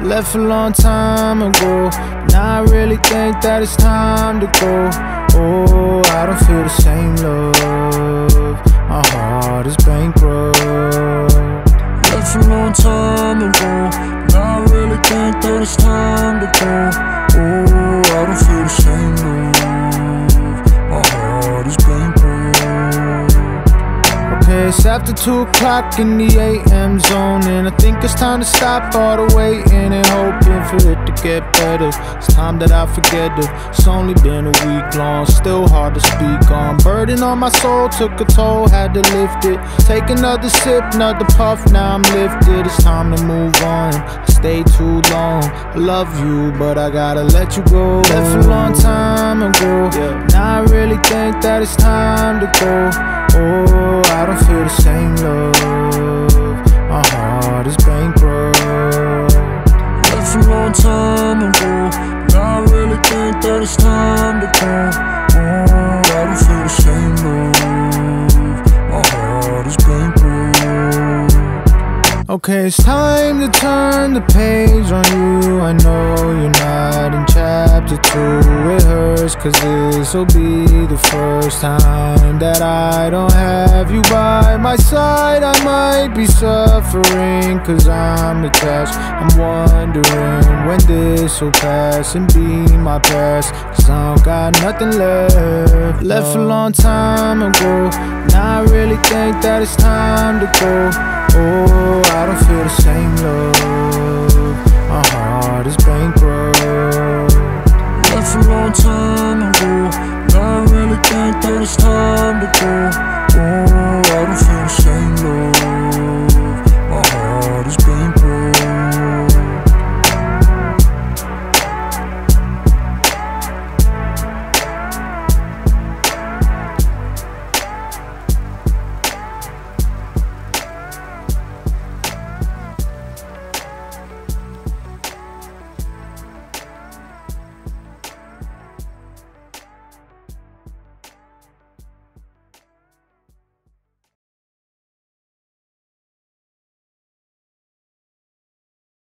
Left a long time ago. Now I really think that it's time to go. Oh, I don't feel the same love. My heart is bankrupt. Left a long time ago. Now I really think that it's time to go. Oh, I don't feel the same love. My heart is bankrupt. Okay, it's after 2 o'clock in the AM zone, and I think it's time to stop all the waiting and hoping for it to get better. It's time that I forget it. It's only been a week long, still hard to speak on. Burden on my soul took a toll, had to lift it. Take another sip, another puff, now I'm lifted. It's time to move on. I stayed too long. I love you, but I gotta let you go. Left a long time ago. Now I really think that it's time to go. Oh, I don't feel the same love. My heart is bankrupt. Left a long time ago. Now I really think that it's time to go. Oh, I don't feel the same love. My heart is bankrupt. Okay, it's time to turn the page on you. I know you're not in chapter 2. It hurts cause this'll be the first time that I don't have you by my side. I might be suffering cause I'm attached. I'm wondering when this'll pass and be my past, cause I don't got nothing left. Left a long time ago. Now I really think that it's time to go. Oh, I don't feel the same love. My heart is bankrupt. Left a long time ago. Now I really think that it's time to go.